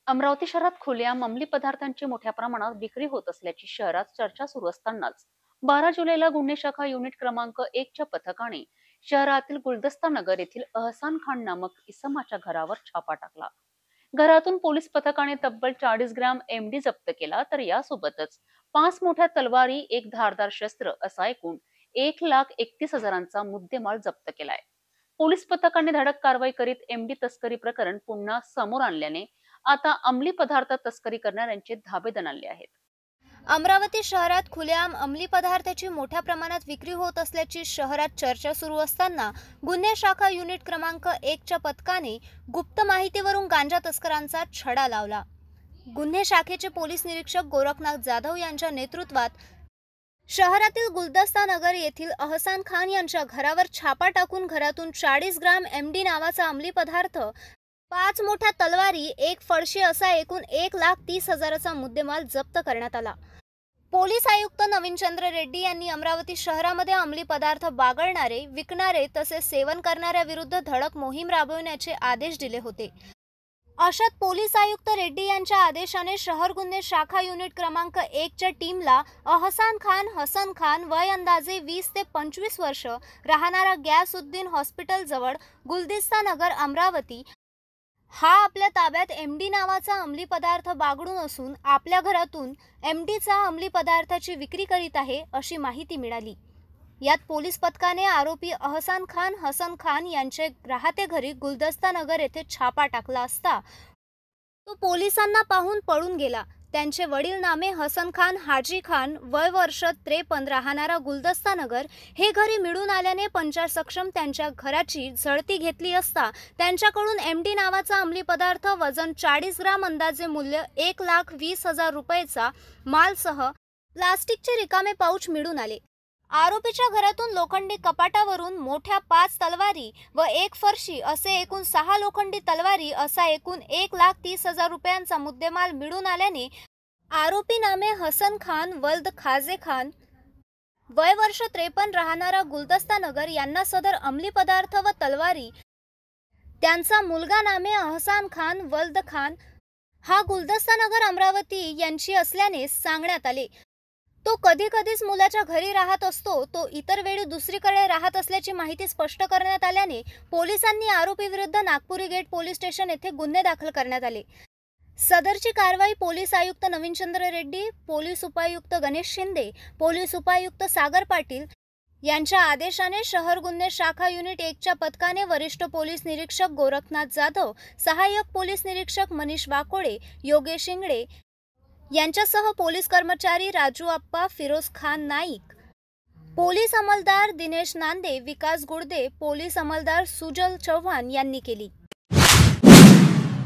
अमरावती शहरात खुलेआम अंमली पदार्थांची मोठ्या प्रमाणात विक्री होत असल्याची शहरात चर्चा सुरू असतानाच 12 जुलैला गुन्हे शाखा युनिट क्रमांक 1 च्या पथकाने शहरातील गुलदस्ता नगर येथील अहसान खान नामक इसमाच्या घरावर छापा टाकला। घरातून पोलीस पथकाने तब्बल 40 ग्रॅम एमडी जप्त केला, तर यासोबतच 5 मोठ्या तलवारी, एक धारदार शस्त्र असा एकूण 1,31,000चा मुद्देमाल जप्त केलाय। पोलीस पथकाने धडक कारवाई करीत एमडी तस्करी प्रकरण पुन्हा समोर आणल्याने आता अंमली पदार्थ तस्करी करणाऱ्यांचे धाबे दणाणले आहेत। अमरावती शहरात खुलेआम अंमली पदार्थाची मोठ्या प्रमाणात विक्री होत असल्याची शहरात चर्चा सुरू असताना गुन्हे शाखा युनिट क्रमांक 1 च्या पथकाने गुप्त माहितीवरून गांजा तस्करांचा छडा लावला। गुन्हे शाखेचे पोलीस निरीक्षक गोरखनाथ जाधव यांच्या नेतृत्वात शहरातील गुलदस्ता नगर येथील अहसान खान यांच्या घरावर छापा टाकून घरातून 40 ग्राम एमडी नावाचा अंमली पदार्थ, 5 मोठ्या तलवारी, एक फळशी असा एकूण 1,30,000चा मुद्देमाल जप्त करण्यात आला। पोलीस आयुक्त नवीनचंद्र रेड्डी यांनी अमरावती शहरामध्ये अंमली पदार्थ बागळणारे, विकणारे तसेच सेवन करणाऱ्याविरुद्ध धडक मोहीम राबविण्याचे आदेश दिले होते। अशात पोलीस आयुक्त रेड्डी यांच्या आदेशाने शहर गुन्हे शाखा युनिट क्रमांक 1 च्या टीमला अहसान खान, हसन खान, वय अंदाजे 20 ते 25 वर्ष, राहणारा गॅसउद्दीन हॉस्पिटल जवळ गुलदस्ता नगर अमरावती, हा आपल्या ताब्यात एमडी नावाचा अंमली पदार्थ बागडून असून आपल्या घरातून एमडीचा अंमली पदार्थाची विक्री करीत आहे अशी माहिती मिळाली। यात पोलीस पथकाने आरोपी अहसान खान, हसन खान यांचे राहते घरी गुलदस्ता नगर येथे छापा टाकला असता तो पोलिसांना पाहून पळून गेला। त्यांचे वडील नामे हसन खान हाजी खान, वय वर्ष 53, राहणारा गुलदस्ता नगर, हे घरी मिळून आल्याने पंचायत सक्षम त्यांच्या घराची झडती घेतली असता त्यांच्याकडून एमडी नावाचा अंमली पदार्थ वजन 40 ग्राम अंदाजे मूल्य 1,20,000 रुपयेचा मालसह प्लास्टिकचे रिकामे पाऊच मिळून आले। आरोपीच्या घरातून लोखंडी कपाटावरून मोठ्या 5 तलवारी व एक फरशी असे एकूण 6 लोखंडी तलवारी असा एकूण 1,30,000 रुपयांचा मुद्देमाल मिळून आल्याने आरोपी नामे हसन खान वल्द खाजे खान, वय वर्ष 53, राहणारा गुलदस्ता नगर यांना सदर अंमली पदार्थ व तलवारी त्यांचा मुलगा नामे अहसान खान वल्द खान हा गुलदस्ता नगर अमरावती यांची असल्याने सांगण्यात आले। तो कधी कधीच मुलाच्या घरी राहत असतो, तो इतर वेळी दुसरीकडे राहत असल्याची माहिती स्पष्ट करण्यात आल्याने पोलिसांनी आरोपीविरुद्ध नागपुरी गेट पोलीस स्टेशन येथे गुन्हे दाखल करण्यात आले। सदरची कारवाई पोलीस आयुक्त नवीनचंद्र रेड्डी, पोलीस उपायुक्त गणेश शिंदे, पोलीस उपायुक्त सागर पाटील यांच्या आदेशाने शहर गुन्हे शाखा युनिट 1 च्या पथकाने वरिष्ठ पोलीस निरीक्षक गोरखनाथ जाधव, सहाय्यक पोलीस निरीक्षक मनीष वाकोडे, योगेश इंगडे यांच्यासह पोलीस कर्मचारी राजू आप्पा, फिरोज खान नाईक, पोलीस अंमलदार दिनेश नांदे, विकास गुडदे, पोलीस अंमलदार सुजल चव्हाण यांनी केली।